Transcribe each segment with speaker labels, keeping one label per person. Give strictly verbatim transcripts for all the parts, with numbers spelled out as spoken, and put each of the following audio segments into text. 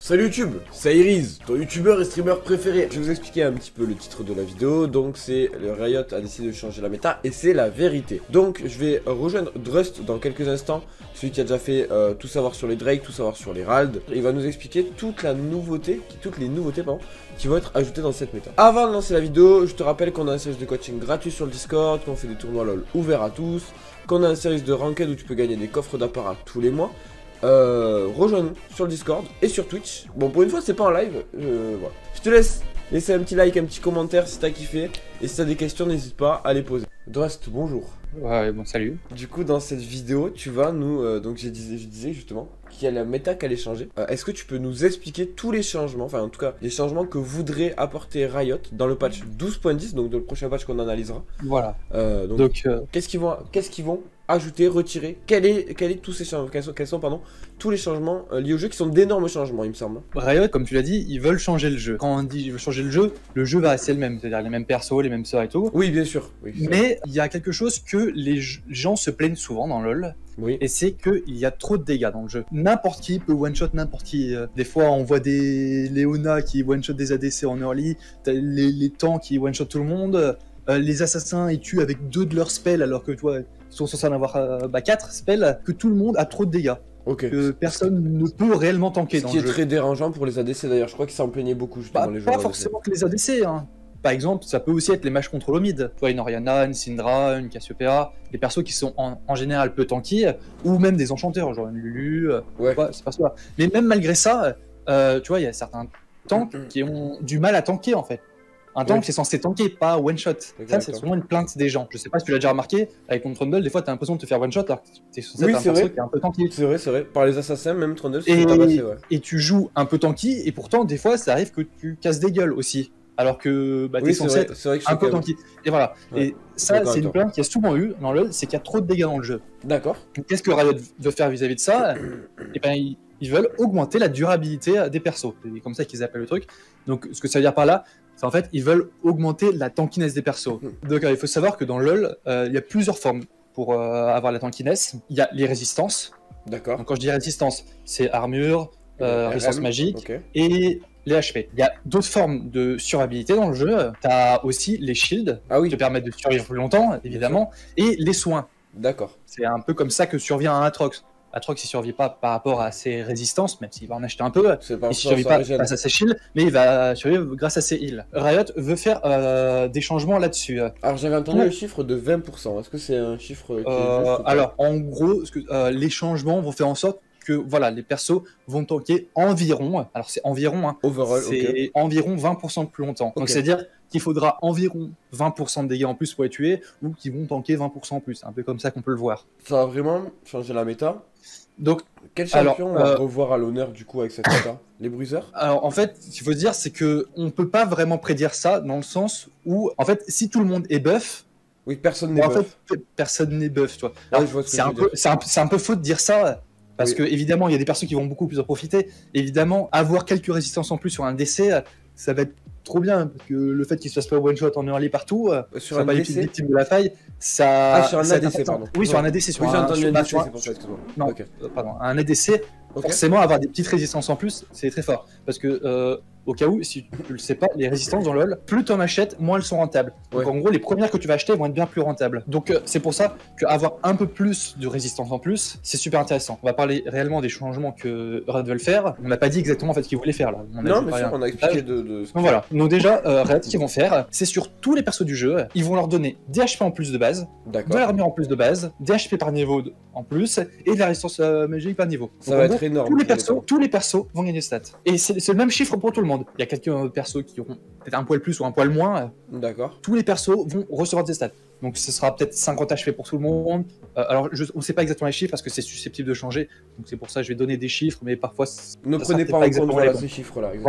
Speaker 1: Salut YouTube, c'est Iris, ton youtubeur et streamer préféré. Je vais vous expliquer un petit peu le titre de la vidéo. Donc c'est le Riot a décidé de changer la méta et c'est la vérité. Donc je vais rejoindre Drust dans quelques instants, celui qui a déjà fait euh, tout savoir sur les Drake, tout savoir sur les Rald. Il va nous expliquer toute la nouveauté, toutes les nouveautés pardon, qui vont être ajoutées dans cette méta. Avant de lancer la vidéo, je te rappelle qu'on a un service de coaching gratuit sur le Discord, qu'on fait des tournois LoL ouverts à tous, qu'on a un service de ranked où tu peux gagner des coffres d'apparat tous les mois. Euh, rejoins-nous sur le Discord et sur Twitch. Bon, pour une fois c'est pas en live, euh, voilà. Je te laisse laisser un petit like, un petit commentaire si t'as kiffé. Et si t'as des questions, n'hésite pas à les poser. Drust, bonjour.
Speaker 2: Ouais, bon, salut.
Speaker 1: Du coup, dans cette vidéo, tu vas nous... Euh, donc, je disais, je disais justement qu'il y a la méta qui allait changer. Euh, Est-ce que tu peux nous expliquer tous les changements, enfin en tout cas, les changements que voudrait apporter Riot dans le patch douze point dix, donc dans le prochain patch qu'on analysera.
Speaker 2: Voilà.
Speaker 1: Euh, donc,
Speaker 2: donc euh...
Speaker 1: qu'est-ce qu'ils vont, qu'est-ce qu'ils vont ajouter, retirer, quel est, quel est tous ces changements, quels sont, quels sont pardon, tous les changements euh, liés au jeu qui sont d'énormes changements, il me semble.
Speaker 2: Riot, comme tu l'as dit, ils veulent changer le jeu. Quand on dit ils veulent changer le jeu, le jeu va rester le même, c'est-à-dire les mêmes persos, les mêmes sorts et tout.
Speaker 1: Oui, bien sûr. Oui,
Speaker 2: mais il y a quelque chose que les gens se plaignent souvent dans LoL.
Speaker 1: Oui.
Speaker 2: Et c'est qu'il y a trop de dégâts dans le jeu. N'importe qui peut one-shot n'importe qui. Des fois, on voit des Leona qui one-shot des A D C en early, les, les tanks qui one-shot tout le monde, euh, les assassins ils tuent avec deux de leurs spells alors que toi, ils sont censés en avoir euh, bah, quatre spells, que tout le monde a trop de dégâts.
Speaker 1: Okay.
Speaker 2: Que personne ne peut réellement tanker.
Speaker 1: Ce
Speaker 2: dans
Speaker 1: qui
Speaker 2: le
Speaker 1: est
Speaker 2: jeu.
Speaker 1: très dérangeant pour les A D C d'ailleurs, je crois qu'ils s'en plaignaient beaucoup justement
Speaker 2: bah,
Speaker 1: les joueurs.
Speaker 2: Pas forcément que les A D C, hein. Par exemple, ça peut aussi être les matchs contre le mid. Toi, une Orianna, une Syndra, une Cassiopeia, des persos qui sont en, en général peu tanky, ou même des enchanteurs, genre une Lulu,
Speaker 1: ouais.
Speaker 2: Ouais, c'est pas ça. Mais même malgré ça, euh, tu vois, il y a certains tanks qui ont du mal à tanker en fait. Un tank, ouais. C'est censé tanker, pas one-shot. Ça, c'est souvent une plainte des gens. Je sais pas si tu l'as déjà remarqué, avec ton Trundle, des fois, t'as l'impression de te faire one-shot alors que t'es censé
Speaker 1: oui,
Speaker 2: être un perso
Speaker 1: vrai.
Speaker 2: qui est un peu tanky.
Speaker 1: C'est vrai, c'est vrai. Par les assassins, même Trundle,
Speaker 2: c'est
Speaker 1: pas passé, ouais.
Speaker 2: Et tu joues un peu tanky, et pourtant, des fois, ça arrive que tu casses des gueules aussi. Alors que bah, t'es oui, censé être vrai, un peu tanky. Et voilà. Ouais. Et ça, c'est une plainte qu'il y a souvent eu dans LoL, c'est qu'il y a trop de dégâts dans le jeu.
Speaker 1: D'accord.
Speaker 2: Qu'est-ce que Riot veut faire vis-à-vis de ça? Et ben, ils, ils veulent augmenter la durabilité des persos. C'est comme ça qu'ils appellent le truc. Donc, ce que ça veut dire par là, c'est en fait, ils veulent augmenter la tankiness des persos. Mmh. Donc, euh, il faut savoir que dans LoL, euh, il y a plusieurs formes pour euh, avoir la tankiness. Il y a les résistances.
Speaker 1: D'accord.
Speaker 2: Donc, quand je dis résistance, c'est armure, euh, résistance magique
Speaker 1: okay.
Speaker 2: et les H P. Il y a d'autres formes de survivabilité dans le jeu. Tu as aussi les shields,
Speaker 1: ah oui.
Speaker 2: qui te permettent de survivre plus longtemps, évidemment, et les soins.
Speaker 1: D'accord.
Speaker 2: C'est un peu comme ça que survient un Atrox. Atrox, il survit pas par rapport à ses résistances, même s'il va en acheter un peu. Il survit pas grâce à ses shields, mais il va survivre grâce à ses heals. Riot veut faire euh, des changements là-dessus.
Speaker 1: Alors j'avais entendu ouais. le chiffre de vingt pour cent. Est-ce que c'est un chiffre qui
Speaker 2: euh,
Speaker 1: est juste
Speaker 2: Alors, en gros, ce que, euh, les changements vont faire en sorte que voilà, les persos vont tanker environ, alors c'est environ, hein,
Speaker 1: Overall,
Speaker 2: c'est
Speaker 1: okay.
Speaker 2: environ vingt pour cent plus longtemps. Okay. Donc c'est-à-dire qu'il faudra environ vingt pour cent de dégâts en plus pour les tuer, ou qu'ils vont tanker vingt pour cent en plus. C'est un peu comme ça qu'on peut le voir.
Speaker 1: Ça va vraiment changer la méta.
Speaker 2: Donc,
Speaker 1: quel champion alors, on va
Speaker 2: euh,
Speaker 1: revoir à l'honneur du coup avec cette méta? Les bruiseurs?
Speaker 2: Alors en fait, ce qu'il faut se dire, c'est que on peut pas vraiment prédire ça dans le sens où, en fait, si tout le monde est buff,
Speaker 1: oui, personne n'est
Speaker 2: en
Speaker 1: buff.
Speaker 2: fait, personne n'est buff, toi.
Speaker 1: Ouais,
Speaker 2: c'est un, un, un peu faux de dire ça. Parce oui. que évidemment, il y a des personnes qui vont beaucoup plus en profiter. Évidemment, avoir quelques résistances en plus sur un D C, ça va être trop bien. Parce que le fait qu'il se fasse pas one shot en early partout,
Speaker 1: sur
Speaker 2: ça
Speaker 1: un
Speaker 2: va
Speaker 1: D
Speaker 2: être
Speaker 1: C
Speaker 2: victime de la faille. Ça,
Speaker 1: ah, sur un
Speaker 2: ça
Speaker 1: A D C, pardon.
Speaker 2: Oui, sur un A D C. Sur
Speaker 1: oui, j'ai entendu un A D C,
Speaker 2: un...
Speaker 1: c'est pour ça, excuse-moi.
Speaker 2: Non,
Speaker 1: okay.
Speaker 2: euh, pardon. Un A D C, okay. Forcément, avoir des petites résistances en plus, c'est très fort. Parce que, euh, au cas où, si tu le sais pas, les résistances dans LoL, plus tu en achètes, moins elles sont rentables. Donc ouais. en gros, les premières que tu vas acheter vont être bien plus rentables. Donc euh, c'est pour ça qu'avoir un peu plus de résistance en plus, c'est super intéressant. On va parler réellement des changements que Riot veut faire. On n'a pas dit exactement en fait ce qu'ils voulaient faire là.
Speaker 1: On a non, mais sûr, on a expliqué de. de...
Speaker 2: Donc voilà. Donc déjà, euh, Riot, ce qu'ils vont faire, c'est sur tous les persos du jeu, ils vont leur donner des H P en plus de base, de l'armure en plus de base, des H P par niveau en plus et de la résistance euh, magique par niveau.
Speaker 1: Ça Donc, va être gros, énorme.
Speaker 2: Tous les persos, tous les persos vont gagner des stats. Et c'est le même chiffre pour tout le monde. Il y a quelques persos qui auront peut-être un poil plus ou un poil moins.
Speaker 1: D'accord.
Speaker 2: Tous les persos vont recevoir des stats. Donc ce sera peut-être cinquante H P pour tout le monde. Euh, alors je, on ne sait pas exactement les chiffres parce que c'est susceptible de changer. Donc c'est pour ça que je vais donner des chiffres, mais parfois...
Speaker 1: Ne prenez pas en compte voilà, ces chiffres-là.
Speaker 2: Voilà.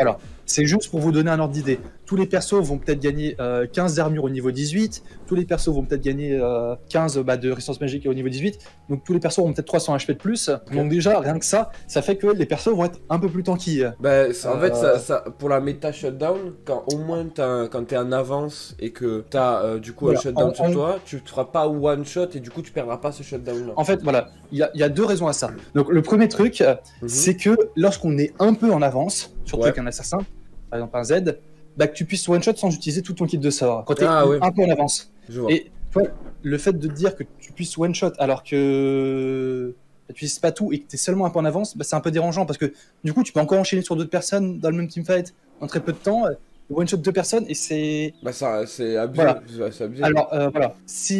Speaker 2: C'est juste pour vous donner un ordre d'idée. Tous les persos vont peut-être gagner euh, quinze d'armure au niveau dix-huit, tous les persos vont peut-être gagner euh, quinze bah, de résistance magique au niveau dix-huit, donc tous les persos ont peut-être trois cents H P de plus. Okay. Donc déjà, rien que ça, ça fait que les persos vont être un peu plus tanky.
Speaker 1: Bah, en euh... fait, ça, ça, pour la méta shutdown, quand au moins un, quand t'es en avance et que t'as euh, du coup voilà, un shutdown en, sur en... toi, tu te feras pas one shot et du coup tu perdras pas ce shutdown là.
Speaker 2: En fait, voilà, il y, y a deux raisons à ça. Donc le premier truc, mm-hmm. c'est que lorsqu'on est un peu en avance, surtout ouais. avec un assassin, par exemple un Z, bah, que tu puisses one-shot sans utiliser tout ton kit de sort, quand tu es ah, ouais. un peu en avance. Et toi, le fait de te dire que tu puisses one-shot alors que tu n'utilises pas tout et que tu es seulement un peu en avance, bah, c'est un peu dérangeant parce que du coup, tu peux encore enchaîner sur d'autres personnes dans le même teamfight en très peu de temps, one-shot deux personnes et c'est...
Speaker 1: Bah ça, c'est abusé.
Speaker 2: Voilà.
Speaker 1: abusé.
Speaker 2: Alors, euh, voilà,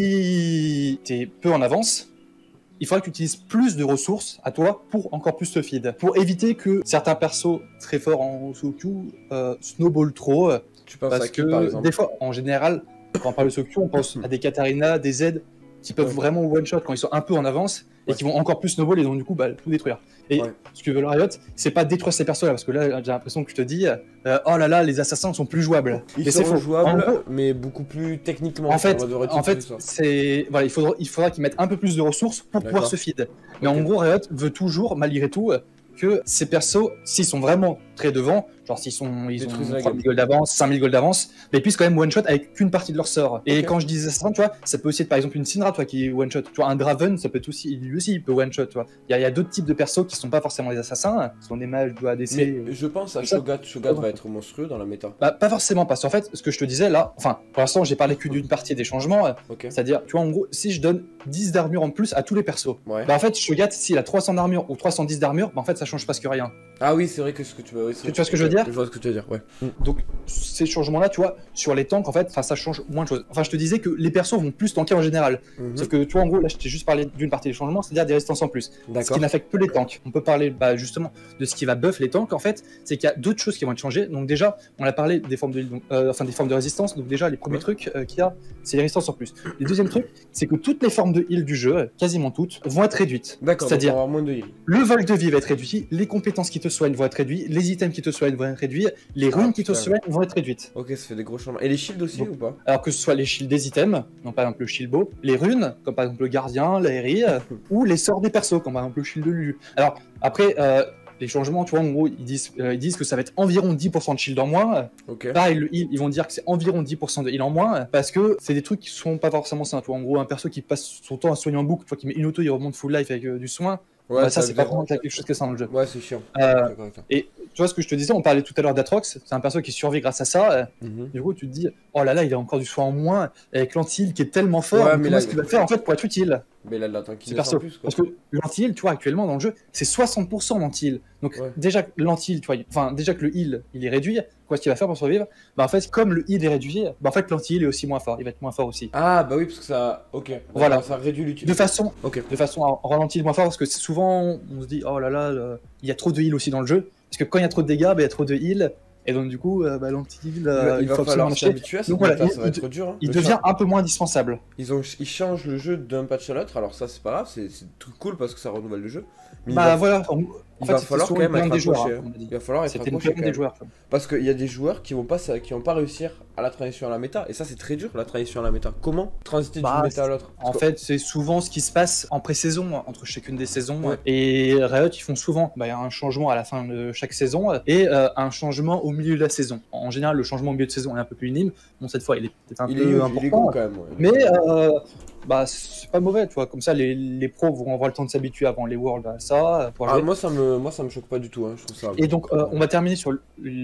Speaker 2: si tu es peu en avance, il faudra que tu utilises plus de ressources à toi pour encore plus te feed. Pour éviter que certains persos très forts en Sokyu euh, snowball trop.
Speaker 1: Tu penses
Speaker 2: parce
Speaker 1: à qui,
Speaker 2: que
Speaker 1: par exemple
Speaker 2: des fois, en général, quand on parle de Sokyu, on pense à des Katarina, des Z qui peuvent ouais. vraiment one-shot quand ils sont un peu en avance et ouais. qui vont encore plus snowball et donc du coup bah, tout détruire. Et ouais. ce que veut le Riot, c'est pas détruire ces persos là parce que là j'ai l'impression que je te dis euh, oh là là les assassins sont plus jouables.
Speaker 1: Ils
Speaker 2: mais
Speaker 1: sont
Speaker 2: faux.
Speaker 1: jouables gros, mais beaucoup plus techniquement.
Speaker 2: En fait, en fait c'est voilà il faudra il faudra qu'ils mettent un peu plus de ressources pour pouvoir se feed. Mais okay. en gros Riot veut toujours malgré tout que ces persos, s'ils sont vraiment très devant, genre s'ils sont, ils ont trois mille gold d'avance, cinq mille gold d'avance, mais ils puissent quand même one-shot avec qu'une partie de leur sort. Et okay. quand je dis assassin, tu vois, ça peut aussi être par exemple une Syndra, toi, qui one-shot. Tu vois, un Draven, ça peut être aussi, lui aussi, il peut one-shot, tu vois. Il y a, y a d'autres types de persos qui sont pas forcément des assassins, qui sont des mages de A D C.
Speaker 1: Mais je pense à Shogat, Shogat va être monstrueux dans la méta.
Speaker 2: Bah, pas forcément, parce qu'en fait, ce que je te disais là, enfin, pour l'instant, j'ai parlé que d'une partie des changements, okay. c'est-à-dire, tu vois, en gros, si je donne dix d'armure en plus à tous les persos, ouais. bah en fait, Shogat, s'il a trois cents d'armure ou trois cent dix d'armure, bah en fait, ça change presque rien.
Speaker 1: Ah oui, c'est vrai que ce que tu veux. Oui,
Speaker 2: tu vois ce que je veux dire?
Speaker 1: Je vois ce que tu veux dire, ouais.
Speaker 2: Donc, ces changements-là, tu vois, sur les tanks, en fait, ça change moins de choses. Enfin, je te disais que les persos vont plus tanker en général. Mm-hmm. Sauf que, tu vois, en gros, là, je t'ai juste parlé d'une partie des changements, c'est-à-dire des résistances en plus. Ce qui n'affecte que les tanks. On peut parler, bah, justement, de ce qui va buff les tanks, en fait, c'est qu'il y a d'autres choses qui vont être changées. Donc, déjà, on a parlé des formes de, donc, euh, enfin, des formes de résistance. Donc, déjà, les premiers ouais. trucs euh, qu'il y a, c'est les résistances en plus. Les deuxièmes trucs, c'est que toutes les formes de heal du jeu, quasiment toutes, vont être réduites.
Speaker 1: D'accord.
Speaker 2: C'est-à-dire,
Speaker 1: moins de heal.
Speaker 2: Le vol de vie va être réduit, les compétences qui te soignent vont être réduites, les items qui te soignent vont être réduits, les runes ah, qui te soignent vont être réduites.
Speaker 1: Ok, ça fait des gros changements. Et les shields aussi, donc, ou pas? Alors
Speaker 2: que ce soit les shields des items, donc par exemple le shield bow, les runes, comme par exemple le gardien, l'aérie, ou les sorts des persos, comme par exemple le shield de Lulu. Alors après, euh, les changements, tu vois, en gros, ils disent, euh, ils disent que ça va être environ dix pour cent de shield en moins.
Speaker 1: Okay.
Speaker 2: Pareil, le heal, ils vont dire que c'est environ dix pour cent de heal en moins, parce que c'est des trucs qui sont pas forcément simples. Tu vois, en gros, un perso qui passe son temps à soigner en boucle, tu vois, qui met une auto, il remonte full life avec euh, du soin. Ouais, bah, ça, ça c'est pas vraiment quelque chose que ça dans le jeu.
Speaker 1: Ouais, c'est chiant.
Speaker 2: Euh, et tu vois ce que je te disais, on parlait tout à l'heure d'Atrox, c'est un perso qui survit grâce à ça. Mm-hmm. Du coup, tu te dis, oh là là, il a encore du soin en moins, avec l'anti-heal qui est tellement fort, ouais, comment est-ce qu'il va faire en fait pour être utile?
Speaker 1: Mais là, l'attends qu'il
Speaker 2: perso. Plus, quoi. Parce que l'anti-heal, tu vois, actuellement dans le jeu, c'est soixante pour cent l'anti-heal. Donc ouais. déjà que l'anti-heal, tu vois, enfin déjà que le heal, il est réduit, quoi ce qu'il va faire pour survivre? Bah en fait, comme le heal est réduit, bah en fait l'anti-heal est aussi moins fort, il va être moins fort aussi.
Speaker 1: Ah bah oui, parce que ça, ok.
Speaker 2: Voilà,
Speaker 1: ça réduit l'utilité.
Speaker 2: De façon, okay. de façon à rendre l'anti-heal moins fort, parce que souvent on se dit, oh là là, le... il y a trop de heal aussi dans le jeu, parce que quand il y a trop de dégâts, bah, il y a trop de heal. Et donc du coup, euh, bah, l'anti-heal, euh,
Speaker 1: il, il va falloir s'habituer à ça. Donc voilà, il, ça va être dur. Hein,
Speaker 2: il devient un peu moins indispensable.
Speaker 1: Ils, ont, ils changent le jeu d'un patch à l'autre, alors ça c'est pas grave, c'est tout cool parce que ça renouvelle le jeu.
Speaker 2: Mais bah il va, voilà, en,
Speaker 1: il
Speaker 2: en
Speaker 1: va
Speaker 2: fait,
Speaker 1: falloir quand même être accroché.
Speaker 2: Joueurs,
Speaker 1: hein. Il va falloir être
Speaker 2: C'était
Speaker 1: accroché
Speaker 2: une des joueurs.
Speaker 1: Parce qu'il y a des joueurs qui vont pas, qui vont pas réussir à la transition à la méta, et ça c'est très dur la transition à la méta. Comment transiter
Speaker 2: bah,
Speaker 1: d'une méta à l'autre?
Speaker 2: En fait, c'est souvent ce qui se passe en pré-saison entre chacune des saisons. Ouais. Et Riot, ils font souvent bah, y a un changement à la fin de chaque saison et euh, un changement au milieu de la saison. En général, le changement au milieu de saison est un peu plus minime. Bon, cette fois, il est peut-être un
Speaker 1: il
Speaker 2: peu
Speaker 1: est,
Speaker 2: important.
Speaker 1: Il est gros, quand même. Ouais.
Speaker 2: Mais euh, bah, c'est pas mauvais, tu vois. Comme ça, les, les pros vont avoir le temps de s'habituer avant les Worlds à ça.
Speaker 1: Ah, moi, ça me, moi, ça me choque pas du tout. Hein. Je trouve ça.
Speaker 2: Et donc, euh, on va terminer sur le,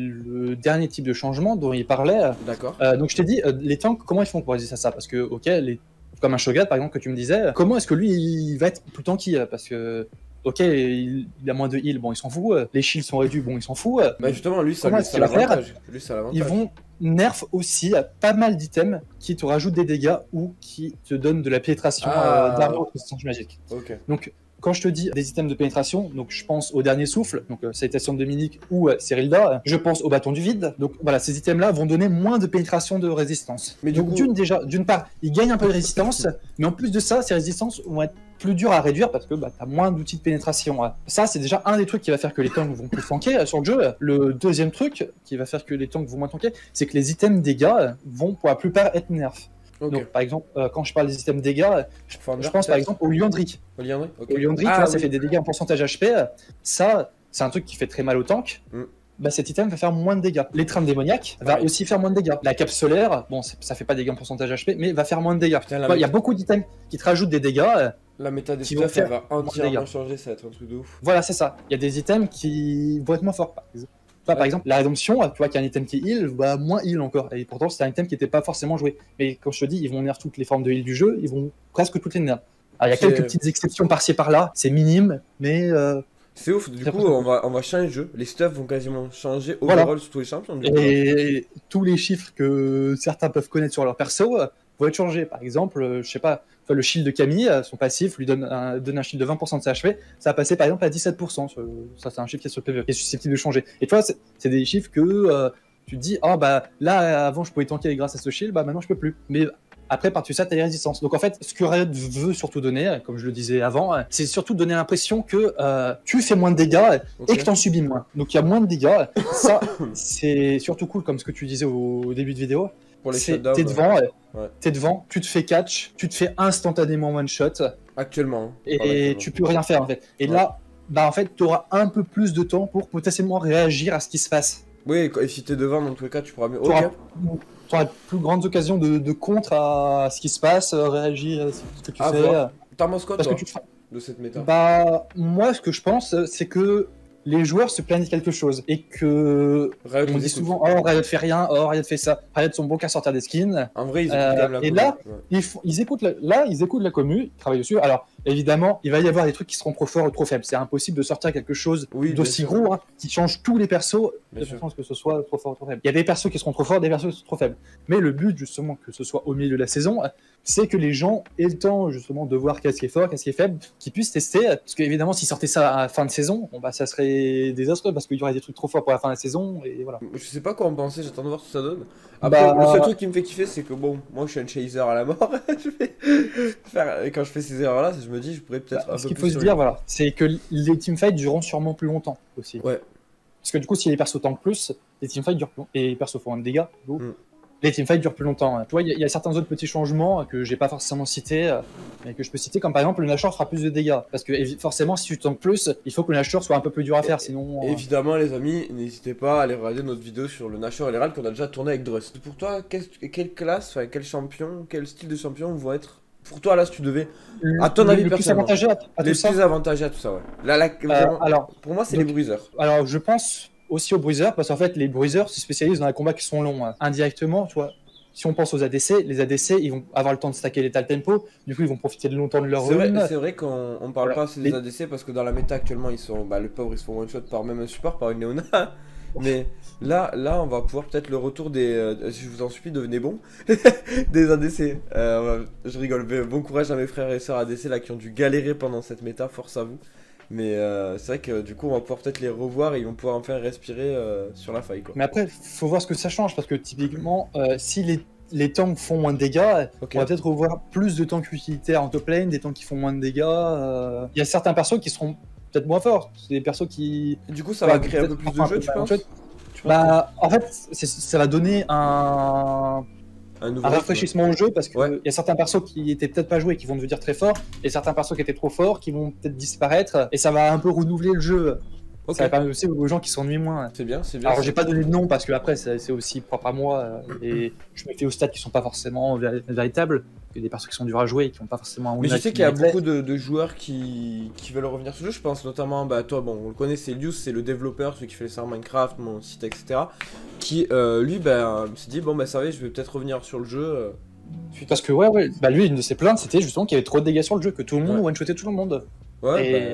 Speaker 2: le dernier type de changement dont il parlait.
Speaker 1: D'accord.
Speaker 2: Euh, donc, je t'ai dit, euh, les tanks, comment ils font pour résister à ça? Parce que, ok, les... comme un Shogat, par exemple, que tu me disais, comment est-ce que lui, il va être plus tanky? Parce que. Ok, il, il a moins de heal, bon, il s'en fout. Les shields sont réduits, bon, il s'en fout.
Speaker 1: Bah justement, lui, ça, lui, ça l'avantage. Lui, ça l'avantage.
Speaker 2: Ils vont nerf aussi à pas mal d'items qui te rajoutent des dégâts ou qui te donnent de la pénétration ah, euh, d'armure de résistance magique.
Speaker 1: Okay.
Speaker 2: Donc, quand je te dis des items de pénétration, donc je pense au dernier souffle, donc euh, Salutation de Dominique ou euh, Cyrilda, je pense au bâton du vide. Donc voilà, ces items-là vont donner moins de pénétration de résistance.
Speaker 1: Mais
Speaker 2: donc
Speaker 1: coup...
Speaker 2: d'une déjà, d'une part, ils gagnent un peu de résistance, mais en plus de ça, ces résistances vont être plus dures à réduire parce que bah, t'as moins d'outils de pénétration. Ça, c'est déjà un des trucs qui va faire que les tanks vont plus tanker euh, sur le jeu. Le deuxième truc qui va faire que les tanks vont moins tanker, c'est que les items dégâts vont pour la plupart être nerfs. Okay. Donc, par exemple, euh, quand je parle des items dégâts, je, je pense par exemple au Liandry.
Speaker 1: Au Liandry, okay.
Speaker 2: Au Liandry, ah, tu vois, oui. ça fait des dégâts en pourcentage H P. Ça, c'est un truc qui fait très mal au tank. Mm. Bah, cet item va faire moins de dégâts. L'étreinte démoniaque va ouais. aussi faire moins de dégâts. La cape solaire, bon, ça fait pas des dégâts en pourcentage H P, mais va faire moins de dégâts. Il ouais, y a beaucoup d'items qui te rajoutent des dégâts.
Speaker 1: La méta des stuff, elle va entièrement changer, ça va être un truc de ouf.
Speaker 2: Voilà, c'est ça. Il y a des items qui vont être moins forts, par exemple. Enfin, ouais. Par exemple, la rédemption, tu vois qu'il y a un item qui heal, bah moins heal encore. Et pourtant, c'est un item qui n'était pas forcément joué. Mais quand je te dis, ils vont nerf toutes les formes de heal du jeu, ils vont presque toutes les nerfs. Alors, il y a quelques petites exceptions par-ci par-là, c'est minime, mais. Euh...
Speaker 1: C'est ouf, du coup, on va, on va changer le jeu. Les stuffs vont quasiment changer overall voilà. Sur tous les champions. Du coup,
Speaker 2: et coup. Tous les chiffres que certains peuvent connaître sur leur perso vont être changés. Par exemple, je sais pas, le shield de Camille, son passif lui donne un, donne un shield de vingt pour cent de ses H P, ça va passer par exemple à dix-sept pour cent. Ça, c'est un chiffre qui est sur le P V E, qui est susceptible de changer. Et tu vois, c'est des chiffres que euh, tu te dis, ah oh, bah là, avant je pouvais tanker grâce à ce shield, bah maintenant je peux plus. Mais après, par-dessus ça, tu as les résistances. Donc en fait, ce que Riot veut surtout donner, comme je le disais avant, c'est surtout donner l'impression que euh, tu fais moins de dégâts okay. et que tu en subis moins. Donc il y a moins de dégâts. Ça, c'est surtout cool, comme ce que tu disais au début de vidéo. T'es devant, ouais. Ouais. T'es devant, tu te fais catch, tu te fais instantanément one shot.
Speaker 1: Actuellement.
Speaker 2: Et actuellement. Tu peux rien faire en fait. Et ouais. là, bah en fait, t'auras un peu plus de temps pour potentiellement réagir à ce qui se passe.
Speaker 1: Oui, et si t'es devant, dans tous les cas, tu pourras mieux.
Speaker 2: T'auras okay. plus grandes occasions de, de contre à ce qui se passe, réagir à ce que tu
Speaker 1: ah,
Speaker 2: fais.
Speaker 1: T'en penses quoi,
Speaker 2: Parce
Speaker 1: toi,
Speaker 2: que tu te...
Speaker 1: de cette méta?
Speaker 2: Bah, moi, ce que je pense, c'est que les joueurs se plaignent de quelque chose et que Riot on dit souvent oh Riot fait rien, oh Riot fait ça, Riot sont bons qu'à sortir des skins.
Speaker 1: En vrai ils écoutent
Speaker 2: euh,
Speaker 1: la
Speaker 2: et là ouais. ils, font, ils écoutent la, là ils écoutent la commu, ils travaillent dessus. Alors évidemment il va y avoir des trucs qui seront trop forts ou trop faibles. C'est impossible de sortir quelque chose oui, d'aussi gros hein, qui change tous les persos de façon que ce soit trop fort ou trop faible. Il y a des persos qui seront trop forts, des persos qui seront trop faibles. Mais le but justement que ce soit au milieu de la saison, c'est que les gens aient le temps justement de voir qu'est-ce qui est fort, qu'est-ce qui est faible, qu'ils puissent tester. Parce qu'évidemment s'ils sortaient ça à la fin de saison, bon, bah ça serait désastreux parce qu'il y aurait des trucs trop forts pour la fin de la saison et voilà.
Speaker 1: Je sais pas quoi en penser, j'attends de voir ce que ça donne. Après, bah... le seul truc qui me fait kiffer, c'est que bon, moi je suis un chaser à la mort. je vais faire... Quand je fais ces erreurs-là, je me dis, je pourrais peut-être.
Speaker 2: Bah, ce qu'il faut se dire, voilà, c'est que les teamfights dureront sûrement plus longtemps aussi.
Speaker 1: Ouais.
Speaker 2: Parce que du coup, si les persos tankent plus, les teamfights durent plus longtemps. Et les persos font un dégât, mm. les teamfights durent plus longtemps. Tu vois, il y, y a certains autres petits changements que j'ai pas forcément cités, mais que je peux citer, comme par exemple le Nashor fera plus de dégâts. Parce que forcément, si tu tankes plus, il faut que le Nashor soit un peu plus dur à faire, sinon...
Speaker 1: Euh... Évidemment, les amis, n'hésitez pas à aller regarder notre vidéo sur le Nashor et l'Herald qu'on a déjà tourné avec Drust. Pour toi, quelle, quelle classe, enfin, quel champion, quel style de champion vont être... Pour toi, là, si tu devais...
Speaker 2: Le,
Speaker 1: à ton avis,
Speaker 2: le plus avantagé à, à
Speaker 1: les
Speaker 2: tout ça
Speaker 1: plus avantagés à tout ça, ouais. Là, là, vraiment, euh, alors, pour moi, c'est les bruiseurs.
Speaker 2: Alors, je pense aussi aux bruiseurs, parce qu'en fait, les bruiseurs se spécialisent dans les combats qui sont longs. Hein. Indirectement, tu vois... Si on pense aux A D C, les A D C, ils vont avoir le temps de stacker l'étal tempo, du coup ils vont profiter de longtemps de leur run.
Speaker 1: C'est vrai qu'on on parle voilà. pas assez des les... A D C parce que dans la méta actuellement, ils sont, bah, le pauvre ils se font one shot par même un support, par une Léona. Mais là, là, on va pouvoir peut-être le retour des. Euh, je vous en supplie, devenez bons. des A D C. Euh, je rigole, mais bon courage à mes frères et sœurs A D C là qui ont dû galérer pendant cette méta, force à vous. Mais euh, c'est vrai que du coup on va pouvoir peut-être les revoir et ils vont pouvoir enfin respirer euh, sur la faille quoi.
Speaker 2: Mais après faut voir ce que ça change parce que typiquement euh, si les, les tanks font moins de dégâts, okay. on va peut-être revoir plus de tanks utilitaires en top lane, des tanks qui font moins de dégâts. Il euh... y a certains persos qui seront peut-être moins forts, c'est des persos qui...
Speaker 1: Et du coup ça va créer un peu plus de jeu tu penses?
Speaker 2: Bah en fait ça va donner un... Un, un rafraîchissement ouais. au jeu parce qu'il ouais. y a certains persos qui étaient peut-être pas joués qui vont devenir très forts et certains persos qui étaient trop forts qui vont peut-être disparaître et ça va un peu renouveler le jeu. Okay. Ça va permettre aussi aux gens qui s'ennuient moins.
Speaker 1: C'est bien, c'est bien.
Speaker 2: Alors j'ai pas donné de nom parce que après c'est aussi propre à moi et je me fais aux stats qui sont pas forcément véritables. Il y a des persos qui sont durs à jouer et qui n'ont pas forcément un
Speaker 1: Mais je sais qu'il y a beaucoup de, de joueurs qui, qui veulent revenir sur le jeu. Je pense notamment, bah toi, bon, on le connaît, c'est Lius, c'est le développeur, celui qui fait les serveurs Minecraft, mon site, et cetera. Qui, euh, lui, bah, s'est dit, bon, bah ça va, je vais peut-être revenir sur le jeu. Euh,
Speaker 2: Parce que, ouais, ouais, bah lui, une de ses plaintes, c'était justement qu'il y avait trop de dégâts sur le jeu, que tout le monde ouais. one-shotait tout le monde.
Speaker 1: Ouais,
Speaker 2: et...
Speaker 1: bah...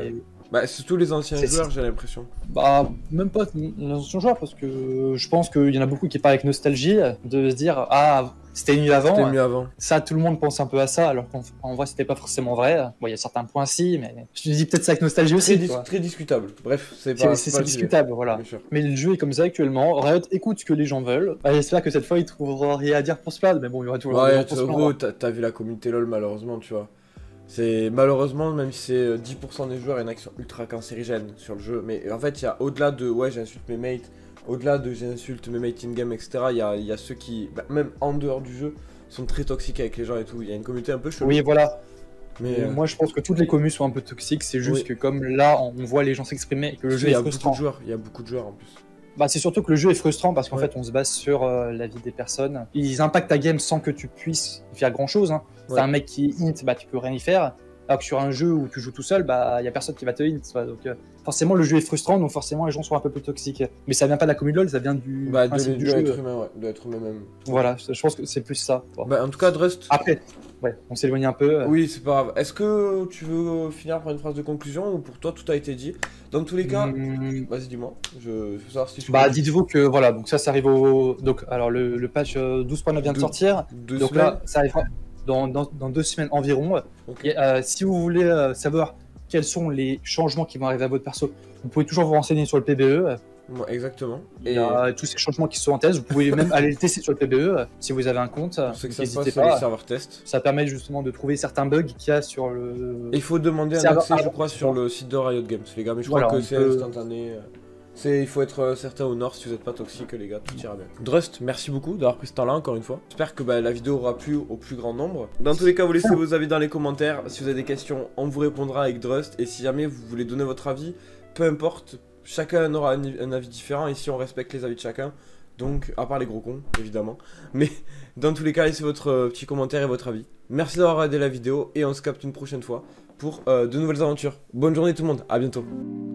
Speaker 1: Bah, c'est tous les anciens joueurs, j'ai l'impression.
Speaker 2: Bah, même pas les anciens joueurs, parce que je pense qu'il y en a beaucoup qui parlent avec nostalgie, de se dire, ah, c'était mieux avant.
Speaker 1: C'était mieux avant.
Speaker 2: Ça, tout le monde pense un peu à ça, alors qu'en vrai, c'était pas forcément vrai. Bon, il y a certains points si, mais je te dis peut-être ça avec nostalgie aussi.
Speaker 1: Très, dis très discutable. Bref, c'est pas.
Speaker 2: C'est discutable, voilà. Mais le jeu est comme ça actuellement. Riot écoute ce que les gens veulent. Bah, j'espère que cette fois, ils trouveront rien à dire pour Splad, mais bon, il y aura toujours.
Speaker 1: Ouais, gros, t'as vu la communauté LoL, malheureusement, tu vois. C'est malheureusement, même si c'est dix pour cent des joueurs, il y en a qui sont ultra cancérigènes sur le jeu. Mais en fait, il y a au-delà de ouais, j'insulte mes mates, au-delà de j'insulte mes mates in-game, et cetera. Il y a, y a ceux qui, bah, même en dehors du jeu, sont très toxiques avec les gens et tout. Il y a une communauté un peu chelou.
Speaker 2: Oui, voilà.
Speaker 1: Mais euh...
Speaker 2: moi, je pense que toutes les communes sont un peu toxiques. C'est juste oui. que comme là, on voit les gens s'exprimer et que le jeu est frustrant.
Speaker 1: Il y a beaucoup de joueurs en plus.
Speaker 2: Bah, c'est surtout que le jeu est frustrant parce qu'en ouais. fait, on se base sur euh, la vie des personnes. Ils impactent ta game sans que tu puisses faire grand-chose. Hein. Ouais. C'est un mec qui int, bah, tu peux rien y faire. Alors que sur un jeu où tu joues tout seul, bah il y a personne qui va te hint. Donc euh, forcément le jeu est frustrant, donc forcément les gens sont un peu plus toxiques. Mais ça vient pas de la communauté LoL, ça vient du
Speaker 1: bah, de, du de jeu. L'être humain, ouais, de l'être humain même.
Speaker 2: Voilà, je pense que c'est plus ça. Bon.
Speaker 1: Bah, en tout cas, Drust.
Speaker 2: Après, ouais, on s'éloigne un peu.
Speaker 1: Oui, c'est pas grave. Est-ce que tu veux finir par une phrase de conclusion ou pour toi tout a été dit? Dans tous les cas, mmh. vas-y dis-moi. Je veux savoir si je.
Speaker 2: Bah dites-vous que voilà, donc ça, ça arrive au donc alors le, le patch douze point neuf vient de sortir.
Speaker 1: Deux
Speaker 2: donc
Speaker 1: semaines.
Speaker 2: Là, ça arrivera. Dans, dans, dans deux semaines environ. Okay. Et, euh, si vous voulez euh, savoir quels sont les changements qui vont arriver à votre perso, vous pouvez toujours vous renseigner sur le P B E.
Speaker 1: Ouais, exactement.
Speaker 2: Il y a tous ces changements qui sont en test. Vous pouvez même aller le tester sur le P B E si vous avez un compte.
Speaker 1: N'hésitez pas. Les serveurs test.
Speaker 2: Ça permet justement de trouver certains bugs qu'il y a sur le.
Speaker 1: Et il faut demander un accès, je crois, sur le site de Riot Games, les gars. Mais je crois voilà, que c'est peut... instantané. Il faut être certain au nord si vous n'êtes pas toxique, les gars, tout ira bien. Drust, merci beaucoup d'avoir pris ce temps-là encore une fois. J'espère que bah, la vidéo aura plu au plus grand nombre. Dans tous les cas, vous laissez vos avis dans les commentaires. Si vous avez des questions, on vous répondra avec Drust. Et si jamais vous voulez donner votre avis, peu importe, chacun aura un, un avis différent. Ici, on respecte les avis de chacun. Donc, à part les gros cons, évidemment. Mais dans tous les cas, laissez votre euh, petit commentaire et votre avis. Merci d'avoir regardé la vidéo et on se capte une prochaine fois pour euh, de nouvelles aventures. Bonne journée tout le monde, à bientôt.